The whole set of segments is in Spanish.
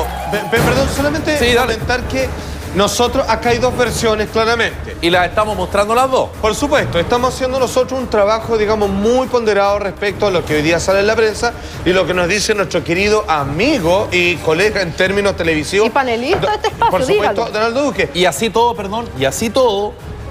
Perdón, solamente sí, comentar que nosotros, acá hay dos versiones claramente. Y las estamos mostrando las dos. Por supuesto, estamos haciendo nosotros un trabajo, digamos, muy ponderado respecto a lo que hoy día sale en la prensa y lo que nos dice nuestro querido amigo y colega en términos televisivos. Y panelista de este espacio, por supuesto, dígalo. Donaldo Duque. Y así todo, perdón, y así todo,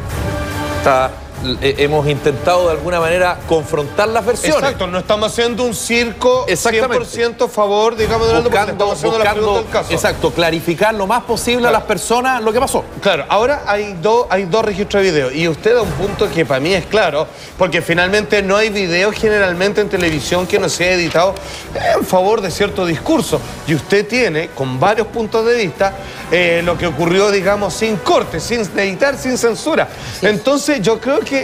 hemos intentado de alguna manera confrontar las versiones. Exacto, no estamos haciendo un circo 100% a favor, digamos, de Donaldo, porque estamos haciendo la pregunta del caso. Exacto, clarificar lo más posible a las personas lo que pasó. Claro, ahora hay dos registros de video y usted da un punto que para mí es claro, porque finalmente no hay video generalmente en televisión que no sea editado en favor de cierto discurso. Y usted tiene, con varios puntos de vista, lo que ocurrió, digamos, sin corte, sin editar, sin censura. Sí. Entonces yo creo que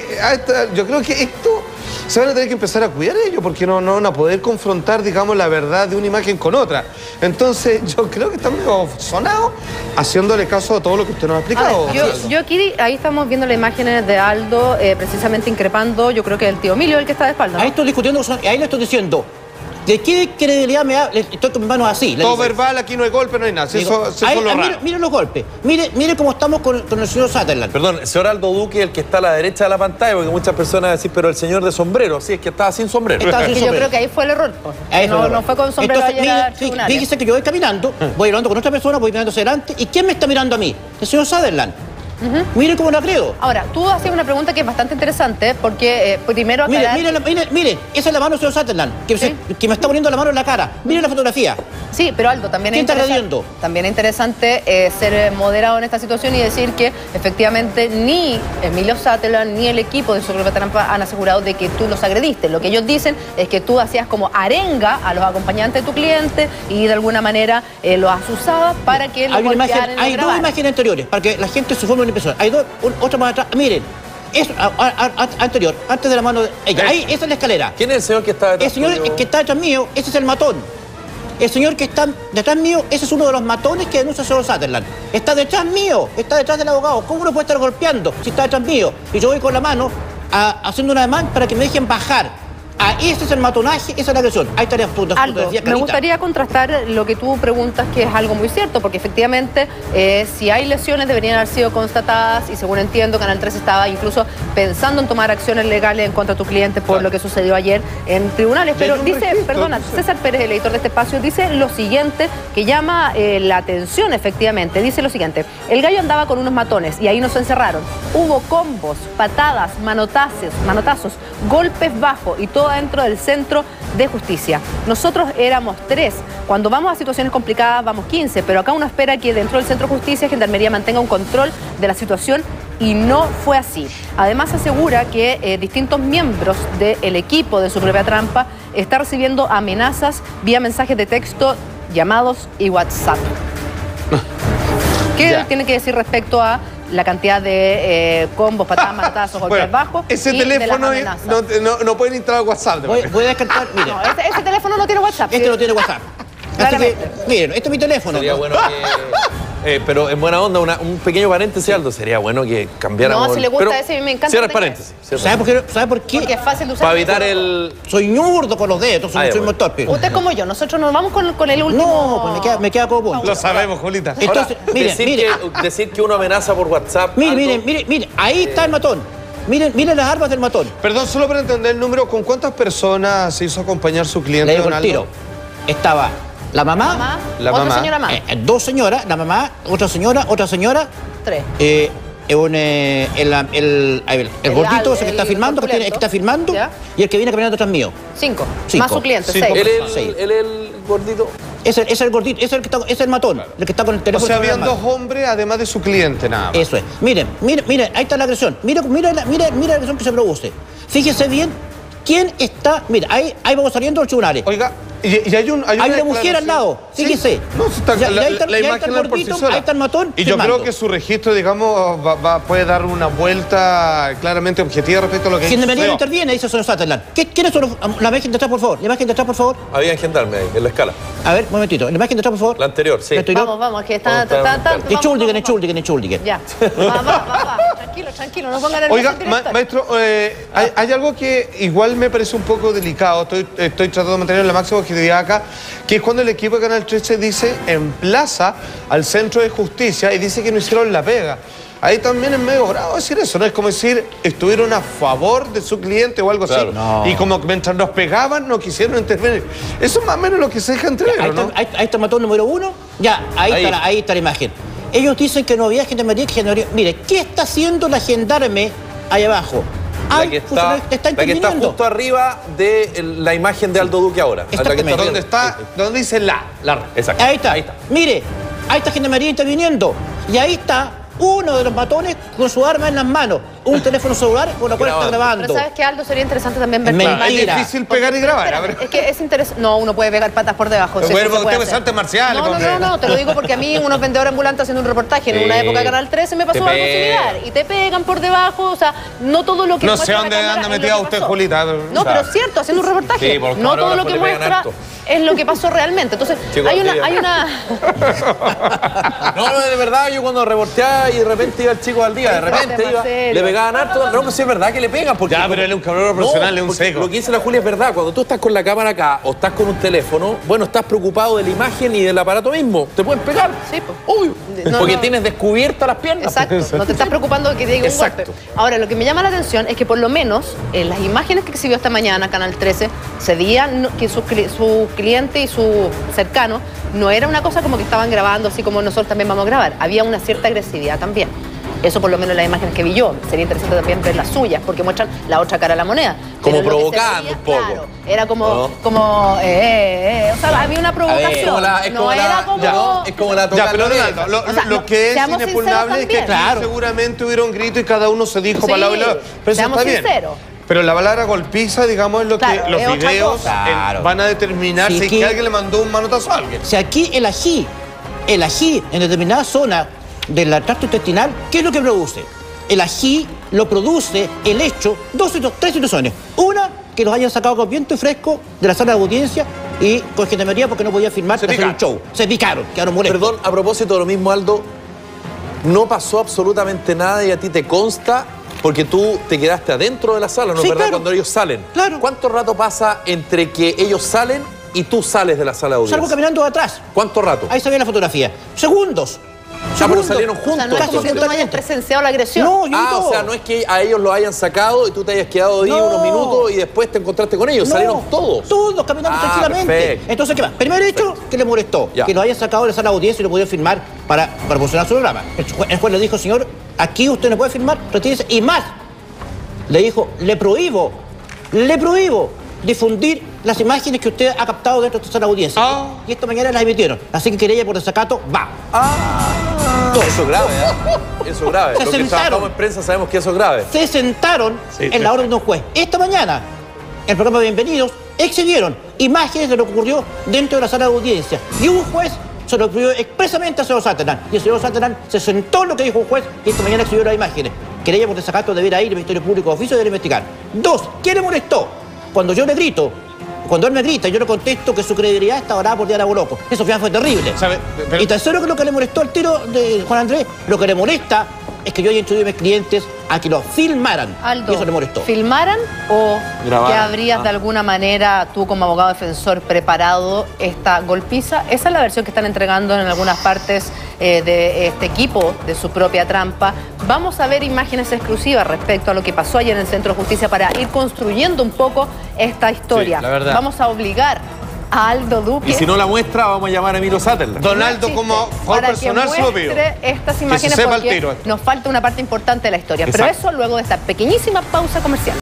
esto se van a tener que empezar a cuidar ellos, porque no van a poder confrontar, digamos, la verdad de una imagen con otra. Entonces yo creo que están medio sonados haciéndole caso a todo lo que usted nos ha explicado. Yo aquí, ahí estamos viendo las imágenes de Aldo precisamente increpando, yo creo que el tío Emilio el que está de espalda, ¿no? Ahí estoy discutiendo, ahí le estoy diciendo, ¿de qué credibilidad me da? Estoy con mis manos así. Todo verbal, aquí no hay golpe, no hay nada. Mire los golpes. Mire cómo estamos con el señor Sutherland. Perdón, señor Aldo Duque, el que está a la derecha de la pantalla, porque muchas personas decir, pero el señor de sombrero, sí, es que estaba sin sombrero. Yo creo que ahí fue el error. No fue con sombrero. Entonces, fíjese que yo voy caminando, voy hablando con otra persona, voy mirando hacia adelante. ¿Y quién me está mirando a mí? El señor Sutherland. Mire cómo lo creo. Ahora, tú hacías una pregunta que es bastante interesante, porque primero aclarar... Mire, esa es la mano del señor Sutherland, que me está poniendo la mano en la cara. Mire la fotografía. Sí, pero Aldo, también es interesante ser moderado en esta situación y decir que efectivamente ni Emilio Sutherland ni el equipo de su propia trampa han asegurado de que tú los agrediste. Lo que ellos dicen es que tú hacías como arenga a los acompañantes de tu cliente y de alguna manera los asusabas para que los golpearan. Hay dos imágenes anteriores, para que la gente se forme una impresión. Hay otra más atrás. Miren, eso, anterior, antes de la mano de ella. Ahí, esa es la escalera. ¿Quién es el señor que está detrás? El señor que está detrás mío, ese es el matón. El señor que está detrás mío, ese es uno de los matones que denuncia el señor Sutherland. Está detrás mío, está detrás del abogado. ¿Cómo uno puede estar golpeando si está detrás mío? Y yo voy con la mano haciendo una demanda para que me dejen bajar. Ese es el matonaje, esa es la agresión. Ahí estaría Aldo, me gustaría contrastar lo que tú preguntas, que es algo muy cierto, porque efectivamente si hay lesiones deberían haber sido constatadas y según entiendo Canal 3 estaba incluso pensando en tomar acciones legales en contra de tu cliente por lo que sucedió ayer en tribunales. Pero dice, perdona, César Pérez, el editor de este espacio, dice lo siguiente que llama la atención efectivamente. Dice lo siguiente: el gallo andaba con unos matones y ahí nos encerraron. Hubo combos, patadas, manotazos, golpes bajos y todo dentro del centro de justicia. Nosotros éramos 3. Cuando vamos a situaciones complicadas vamos 15, pero acá uno espera que dentro del centro de justicia Gendarmería mantenga un control de la situación y no fue así. Además asegura que distintos miembros del equipo de su propia trampa están recibiendo amenazas vía mensajes de texto, llamados y WhatsApp. ¿Qué tiene que decir respecto a la cantidad de combos, patadas, manotazos, golpes bajos? Ese teléfono no pueden entrar a WhatsApp. Voy a descartar, mire. No, ese teléfono no tiene WhatsApp. Este no tiene WhatsApp. Así que, miren, este es mi teléfono. Sería bueno que... pero en buena onda, un pequeño paréntesis, Aldo, sería bueno que cambiáramos... No, si le gusta ese, me encanta. Cierra el paréntesis. ¿Sabe por qué? Porque es fácil de usar. Para evitar el... Soy ñurdo con los dedos, soy muy torpe. Usted es como yo, nosotros nos vamos con el último... No, pues me queda como vos. Lo sabemos, Julita. Entonces, decir que uno amenaza por WhatsApp... Mire, ahí está el matón. Miren las armas del matón. Perdón, solo para entender el número, ¿con cuántas personas se hizo acompañar su cliente? Le digo el tiro. Estaba la mamá, otra señora más. 2 señoras, la mamá, otra señora, 3. El gordito ese que está filmando, y el que viene caminando detrás mío. 5. Más su cliente, 6. Él es el gordito. Ese es el gordito, ese es el matón, el que está con el teléfono. O sea, habían 2 hombres además de su cliente, nada más. Eso es. Miren, ahí está la agresión. Mira la agresión que se produce. Fíjese bien quién está. Mira, ahí vamos saliendo de los tribunales. Oiga, y hay una mujer al lado, fíjese. Sí. No, está, la imagen por sí sola. Ahí está el matón. Y yo creo que su registro, digamos, puede dar una vuelta claramente objetiva respecto a lo que Si Gendarmería no interviene, dice el señor Sutherland. ¿Quiénes son la imagen de atrás, por favor? La imagen de atrás, por favor. Había gendarme ahí, en la escala. A ver, un momentito. La imagen de atrás, por favor. La anterior, sí. Vamos, que está... Entschuldigen. Ya, va, tranquilo. Tranquilo, no pongan nervioso. Oiga, maestro, hay algo que igual me parece un poco delicado, estoy tratando de mantener la máxima objetividad acá, que es cuando el equipo de Canal 13 dice, emplaza al Centro de Justicia y dice que no hicieron la pega. Ahí también es medio bravo decir eso, ¿no? Es como decir, estuvieron a favor de su cliente o algo así. No. Y como mientras nos pegaban, no quisieron intervenir. Eso es más o menos lo que se deja entrever, ¿no? Ahí está el matón número 1. Ya, ahí está la imagen. Ellos dicen que no había gendarmería, Mire, ¿qué está haciendo la gendarme ahí abajo? La que está justo arriba de la imagen de Aldo Duque ahora. ¿Dónde dice la? Exacto. Ahí está. Mire, ahí está gendarmería interviniendo. Y ahí está uno de los matones con su arma en las manos, un teléfono celular con la cual está grabando. Pero ¿sabes qué, Aldo? Sería interesante también ver Mentira. Es difícil pegar y grabar. Es que es interesante. No, uno puede pegar patas por debajo. Pero usted es arte marcial. No, te lo digo porque a mí unos vendedores ambulantes haciendo un reportaje en una época de Canal 13 me pasó algo similar. Y te pegan por debajo, o sea, no todo lo que no sé dónde anda metida usted, Julita. No, pero es cierto, haciendo un reportaje. No todo lo que muestra es lo que pasó realmente. Entonces, hay una... No, de verdad, yo cuando reporteaba y de repente iba el chico al día, de repente iba, le pegaban harto. No, pues sí es verdad que le pegan. Porque ya, pero él es un cabrón profesional, es un seco. Lo que dice la Julia es verdad. Cuando tú estás con la cámara acá o estás con un teléfono, bueno, estás preocupado de la imagen y del aparato mismo. Te pueden pegar. Sí, pues. Obvio. Porque tienes descubiertas las piernas. Exacto. No te estás preocupando de que te llegue un golpe. Ahora, lo que me llama la atención es que por lo menos en las imágenes que exhibió esta mañana Canal 13 se veía que su cliente y su cercano no era una cosa como que estaban grabando así como nosotros también vamos a grabar. Había una cierta agresividad también. Eso por lo menos en las imágenes que vi yo. Sería interesante también ver las suyas, porque muestran la otra cara de la moneda. Como provocando un poco. Claro, era como, o sea, había una provocación. Es como la Ya, pero lo que es inexpugnable es que aquí seguramente hubieron gritos y cada uno se dijo palabra y lado. Pero eso está bien. Pero la palabra golpiza, digamos, es lo que los videos van a determinar si es que alguien le mandó un manotazo a alguien. Si aquí el ají en determinada zona del tracto intestinal, ¿qué es lo que produce? El ají lo produce el hecho, tres situaciones. Una, que los hayan sacado con viento y fresco de la sala de audiencia y con gendarmería porque no podía firmar para hacer un show. Se picaron, quedaron molestos. Perdón, a propósito de lo mismo, Aldo, no pasó absolutamente nada y a ti te consta porque tú te quedaste adentro de la sala, ¿no es verdad? Claro. Cuando ellos salen. Claro. ¿Cuánto rato pasa entre que ellos salen y tú sales de la sala de audiencia? Salgo caminando de atrás. ¿Cuánto rato? Ahí se ve la fotografía. Segundos. Pero salieron juntos. O sea, no es como que tú no hayas presenciado la agresión. No, yo o sea, no es que a ellos lo hayan sacado y tú te hayas quedado ahí unos minutos y después te encontraste con ellos. Salieron todos. Todos caminando tranquilamente. Perfecto. Entonces, ¿qué va? Primer hecho que le molestó. Que lo hayan sacado de la sala de audiencia y lo podía firmar para proporcionar su programa. El juez le dijo, señor, aquí usted no puede firmar, retírese. Y más, le dijo, le prohíbo difundir las imágenes que usted ha captado dentro de esta sala de audiencia. Y esta mañana las emitieron. Así que querella por desacato va. Eso es grave, ¿eh? Eso es grave. Los que trabajamos en prensa sabemos que eso es grave. Se sentaron en la orden de un juez. Esta mañana, en el programa Bienvenidos, exhibieron imágenes de lo que ocurrió dentro de la sala de audiencia. Y un juez se lo pidió expresamente al señor Satterland. Y el señor Satterland se sentó en lo que dijo un juez y esta mañana exhibió las imágenes. Querella por desacato deberá ir al Ministerio Público de Oficio y deberá investigar. 2. ¿Qué le molestó? Cuando yo le grito, cuando él me grita, yo le contesto que su credibilidad está ahorrada por Diana Boloco. Eso fue terrible. Y tercero, que lo que le molestó al tiro de Juan Andrés, lo que le molesta es que yo haya instruido a mis clientes a que lo filmaran. Aldo, y eso le molestó. ¿Filmaran o grabaran? Que habrías de alguna manera, tú como abogado defensor, preparado esta golpiza? Esa es la versión que están entregando en algunas partes de este equipo, de su propia trampa. Vamos a ver imágenes exclusivas respecto a lo que pasó ayer en el Centro de Justicia para ir construyendo un poco esta historia. Sí, la verdad. Vamos a obligar a Aldo Duque. Y si no la muestra, vamos a llamar a Emilio Satterland. Donaldo, como favor personal, se lo pido. Estas imágenes porque nos falta una parte importante de la historia. Pero eso luego de esta pequeñísima pausa comercial.